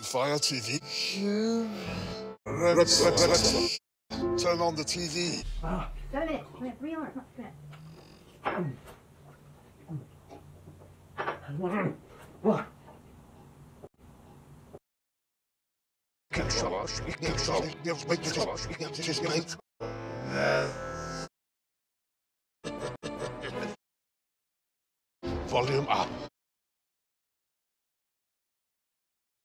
Fire TV. Turn on the TV. Got a minute. Come here, 3 alarms. Come here. Volume up.